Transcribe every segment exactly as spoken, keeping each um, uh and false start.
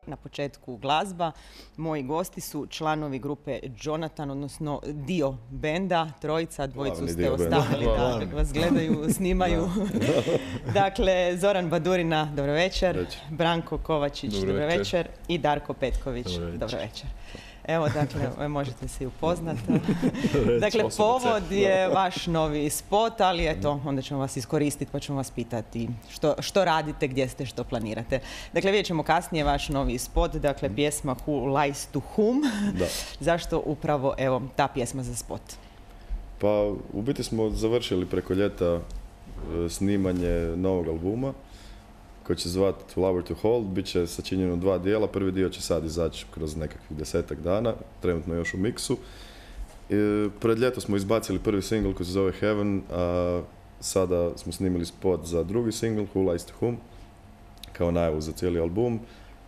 Na početku glazba. Moji gosti su članovi grupe Jonathan, odnosno dio benda, trojica, dvojicu ste ostavili da vas gledaju, snimaju. Dakle, Zoran Badurina, dobro večer, Branko Kovačić, dobro večer i Darko Petković, dobro večer. Evo, dakle, možete se i upoznati. Dakle, povod je vaš novi spot, ali eto, onda ćemo vas iskoristiti pa ćemo vas pitati što, što radite, gdje ste, što planirate. Dakle, vidjet ćemo kasnije vaš novi spot, dakle, pjesma Who Lies to Whom. Da. Zašto upravo, evo, ta pjesma za spot? Pa, u biti smo završili preko ljeta snimanje novog albuma koji će zvati To Love to Hold. Biće sačinjeno dva dijela. Prvi dio će sad izaći kroz nekakvih desetak dana, trenutno još u miksu. I pred ljeto smo izbacili prvi singl koji se zove Heaven, a sada smo snimili spot za drugi singl Who Lies to Whom, kao najavu za cijeli album.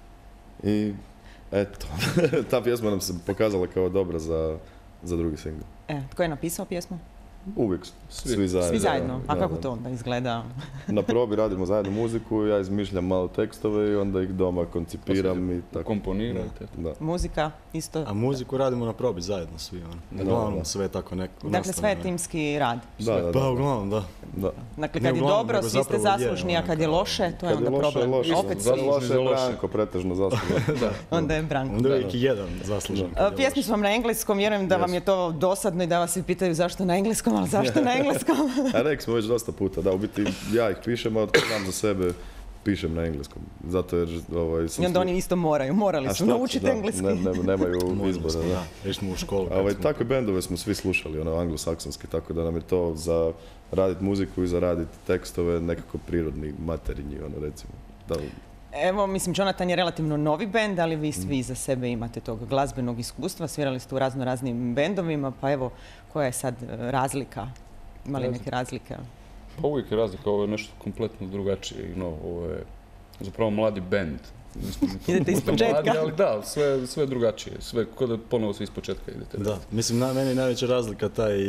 I eto, ta pjesma nam se pokazala kao dobra za, za drugi singl. E, tko je napisao pjesmu? Uvijek, svi, svi zajedno. Svi zajedno? A da, kako da. to onda izgleda? Na probi radimo zajedno muziku, ja izmišljam malo tekstove i onda ih doma koncipiram i tako. Komponirate. Da. Muzika isto? A muziku radimo na probi zajedno svi. On. Uglavnom sve tako neko. Dakle, sve je timski rad? Da, da, da. Pa uglavnom, da. da. Dakle, kad je dobro, svi ste zaslužni, a kad je loše, to je onda problem. Loše, Opet za svi. loše je Branko pretežno zaslužan. Onda je Branko. Onda je uvijek i jedan zaslužan. Pjesmi su vam na engleskom, vjerujem da vam je to dosadno i da vas svi pitaju zašto na engleskom, ali zašto na engleskom? A rekli smo već dosta puta, da, u biti ja ih pišem, a od znam za sebe pišem na engleskom. Zato jer ovaj, sam... I onda oni isto moraju, morali su naučiti engleski. Ne, ne, nemaju izbora, da. Da, još smo u školu. Ovaj, takve bendove smo svi slušali, ono, anglosaksonski, tako da nam je to za raditi muziku i za raditi tekstove nekako prirodni materinji, ono, recimo. Da. Evo, mislim, Jonathan je relativno novi bend, ali vi svi za sebe imate tog glazbenog iskustva, svirali ste u razno raznim bendovima, pa evo, koja je sad razlika? Ima li neke razlike? Pa uvijek je razlika, ovo je nešto kompletno drugačije. No, ovo je zapravo mladi bend. Idete iz početka? Mladi, ali da, sve, sve drugačije. Sve, kod da ponovo svi iz početka idete. Da, mislim, na meni je najveća razlika taj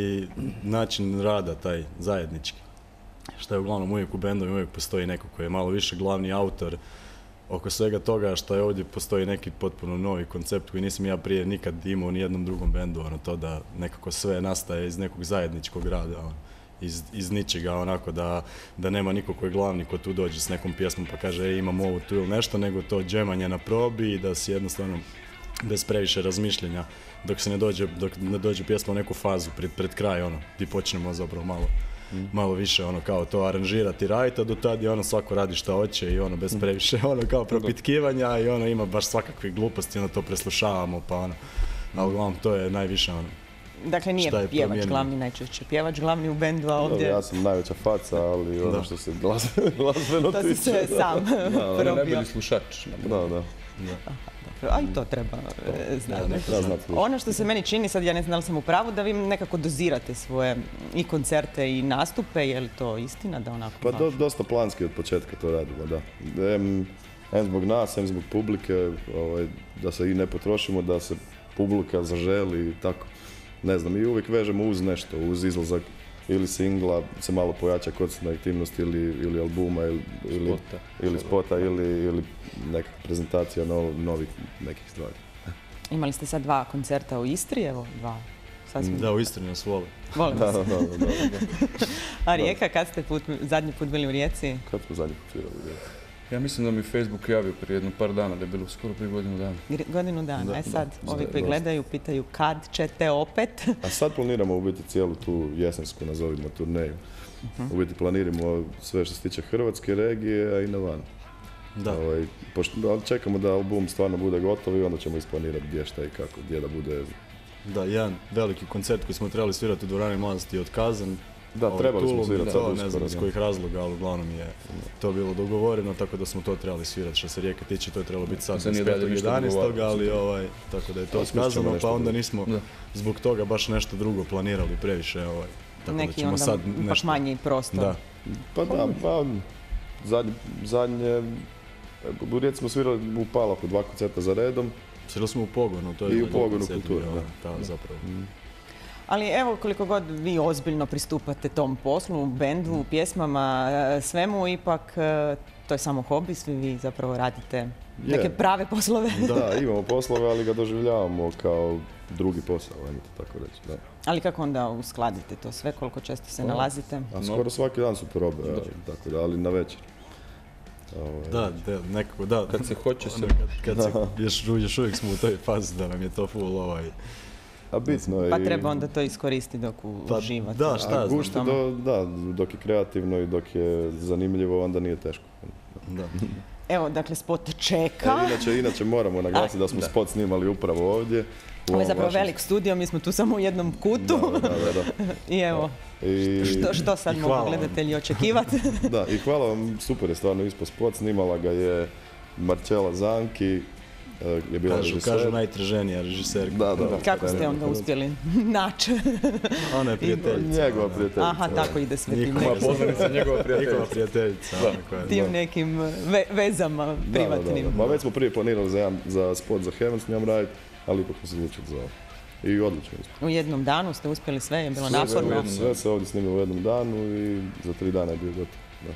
način rada, taj zajednički. Što je uglavnom uvijek u bendovi, uvijek postoji neko koji je malo više glavni autor oko svega toga, što je ovdje postoji neki potpuno novi koncept koji nisam ja prije nikad imao u nijednom drugom bendu, ono to da nekako sve nastaje iz nekog zajedničkog rada, ono, iz, iz ničega, onako da, da nema niko koji je glavni ko tu dođe s nekom pjesmom pa kaže e, imam ovo tu ili nešto, nego to džemanje na probi i da si jednostavno bez previše razmišljenja dok se ne dođe, dok ne dođe pjesma u neku fazu pred, pred kraj, ono, gdje počnemo zapravo malo malo više ono kao to aranžirati, raditi, a do tad je ono svako radi šta hoće i ono bez previše ono kao propitkivanja i ono ima baš svakakvih gluposti, ono to preslušavamo pa ono, ali uglavnom to je najviše ono. Dakle, nije je pjevač promijenilo. glavni najčešće, pjevač glavni u bendu, a ovdje... Ja sam najveća faca, ali ono da. što se glazbeno to tiče... si se sam probio. Najbolji slušač. Da, da. da. A i to treba znati. Ono što se meni čini, sad ja ne znam da li sam u pravu, da vi nekako dozirate svoje i koncerte i nastupe, je li to istina da onako... Pa do, dosta planski od početka to radimo, da. Em, em zbog nas, em zbog publike, ovaj, da se i ne potrošimo, da se publika zaželi i tako. Ne znam, i uvijek vežemo uz nešto, uz izlazak ili singla, se malo pojača koncertna aktivnost ili, ili albuma ili, ili spota, ili, spota, ili, ili neka prezentacija nov, novih nekih stvari. Imali ste sad dva koncerta u Istri, evo dva. Sasvim... Da, u Istri nas vole. Volim da, vas. da, da, da, da. A Rijeka, kad ste put, zadnji put bili u Rijeci? Kad smo zadnji put svirali u Rijeci? Ja mislim da mi Facebook javio prije jedno par dana, da je bilo skoro prije godinu dana. Godinu dana, da, e sad, da, ovi da, koji da. gledaju pitaju kad ćete opet. A sad planiramo u biti cijelu tu jesensku, nazovimo, turneju. Uh-huh. U biti planiramo sve što se tiče Hrvatske regije, a i na van. Da. Ovaj, pošto čekamo da album stvarno bude gotov i onda ćemo isplanirati gdje, šta i kako, gdje da bude... Da, jedan veliki koncert koji smo trebali svirati u dvorani Mladosti je otkazan. Da, trebali smo svirati sad to, uskoro. ne znam iz kojih razloga, ali uglavnom je to bilo dogovoreno, tako da smo to trebali svirati. Što se Rijeke tiče, to je trebalo biti sad dvadeset petog jedanaestog ali ovaj, tako da je to otkazano, pa onda nismo da. zbog toga baš nešto drugo planirali previše. Ovaj, tako neki da ćemo onda sad nešto... nešto... manji prostor. Da. Pa da, pa zadnje, zadnje u Rijeci smo svirali u Palahu dva koncerta za redom. Svirali smo u Pogonu, to je i u Pogonu kulture, da. Ta, zapravo. Mm. Ali evo koliko god vi ozbiljno pristupate tom poslu, bendu, pjesmama, svemu, ipak to je samo hobi, svi vi zapravo radite neke prave poslove. Da, imamo poslove, ali ga doživljavamo kao drugi posao, ajmo to tako reći. Da. Ali kako onda uskladite to sve, koliko često se nalazite? A skoro svaki dan su probe, tako da, ali na večer. Da, da, nekako, da. Kad se hoće se... Kad, kad se, još, još uvijek smo u toj fazi da nam je to full ovaj... A bitno je... Pa treba onda to iskoristiti dok uživate. Da, šta znam. Gušti do, da, dok je kreativno i dok je zanimljivo, onda nije teško. Da. Evo, dakle, spot čeka. E, inače, inače moramo naglasiti da smo da. spot snimali upravo ovdje. Ovo je zapravo vašem... velik studio, mi smo tu samo u jednom kutu. Da, da, da, da. I evo, I... Što, što sad mogu gledatelji očekivati? Da, i hvala vam, super je stvarno ispod spot, snimala ga je Marcela Zanki, je bila kažu, režiser. Kažu najtraženija režiserka. Da, da, da. Kako ste onda uspjeli naći? Ona je prijateljica. Njegova prijateljica. Aha, tako ide sve tim nekim. Poznanica, njegova prijateljica. Njegova prijateljica. Tim da. nekim ve vezama privatnim. Da, da, da. Ma već smo prije planirali za, za spot za Heaven s njom raditi, ali ipak smo se odlučili za ovo. I odlično. U jednom danu ste uspjeli sve, je bilo naporno. Sve, sve se ovdje snimilo u jednom danu i za tri dana je bio gotov. Da.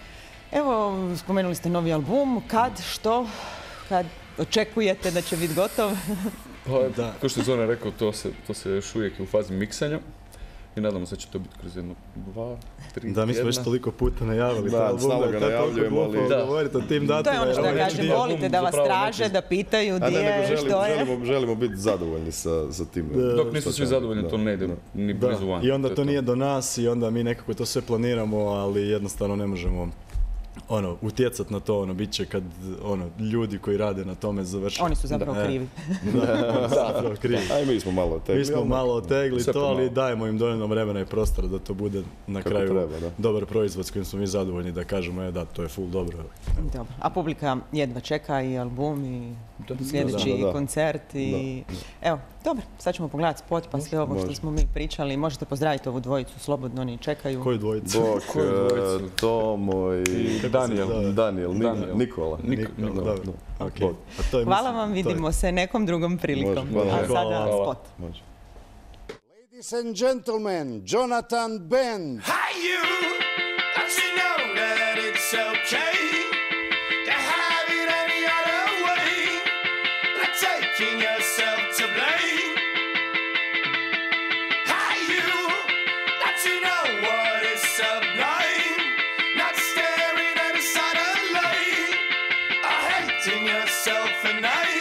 Evo, spomenuli ste novi album. Kad, što, kad očekujete da će biti gotov? Pa, da. Kao što je Zoran rekao, to se, to se još uvijek je u fazi miksanja. I nadamo se da će to biti kroz jedno, dva, tri tjedna. Da, mi smo već toliko puta najavili. Da, stalno ga najavljujemo, ali... Da, govorite o tim datima. To je ono što ja kažem, volite da vas traže, da pitaju gdje je, što je. Želimo, želimo biti zadovoljni sa, sa tim. Da, dok nisu svi zadovoljni, da, to ne ide da, ni blizu van. I onda to, to nije do nas i onda mi nekako to sve planiramo, ali jednostavno ne možemo ono, utjecat na to, ono, bit će kad, ono, ljudi koji rade na tome završe. Oni su zapravo da. krivi. Da, zapravo krivi. Aj, mi smo malo otegli. Mi smo malo otegli to, ali dajemo im dovoljno vremena i prostora da to bude na kako kraju treba, dobar proizvod s kojim smo mi zadovoljni, da kažemo, je da, to je full dobro. Dobro. A publika jedva čeka i album i da, sljedeći da, da, koncert i... Da. Evo, dobro, sad ćemo pogledati spot pa sve ovo što smo mi pričali. Možete pozdraviti ovu dvojicu, slobodno oni čekaju. Koju dvojicu? Bok, Koju dvojicu? Tomo i Daniel. Daniel, Daniel. Nikola. Nik Nikola. Dobro. Okay. To je, hvala vam, vidimo je. se nekom drugom prilikom. Može, a sada hvala. Spot. Može. Ladies and gentlemen, Jonathan Bend. Hi you, don't you know that it's okay to have it any other way, like taking yourself to blame. Hi you, don't you know what is sublime, not staring at a satellite, or hating yourself at night.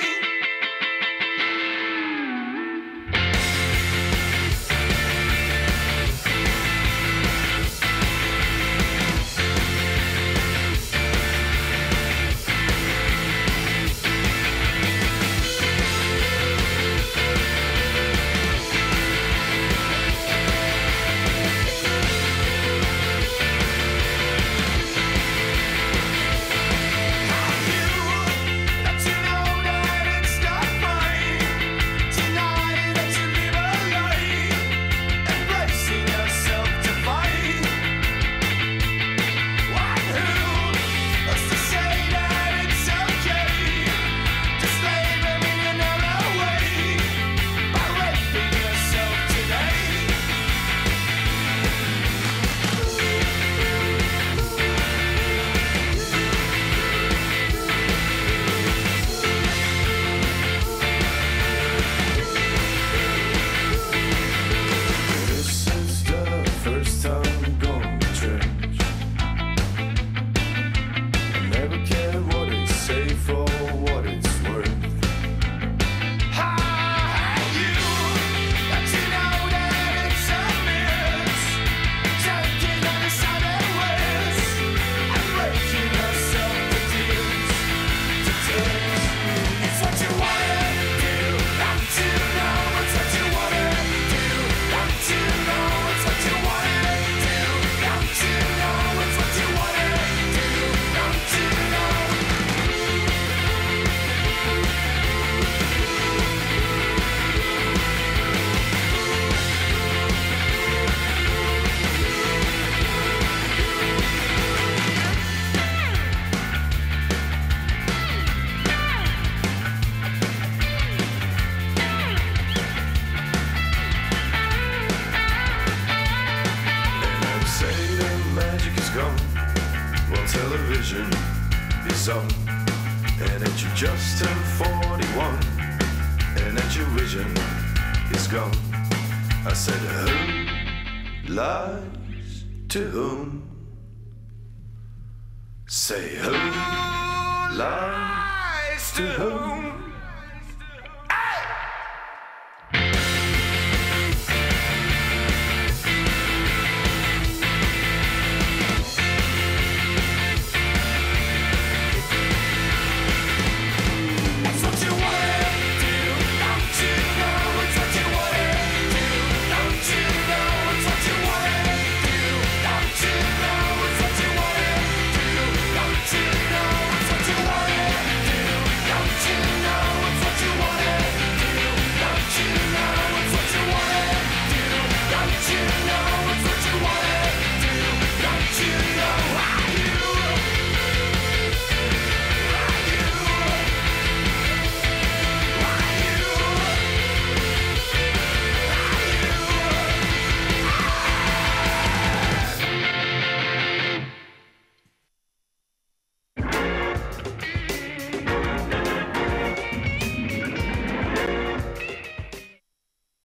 Don't you know that you just turned forty-one and that your vision is gone. I said, who lies to whom? Say, who lies to whom?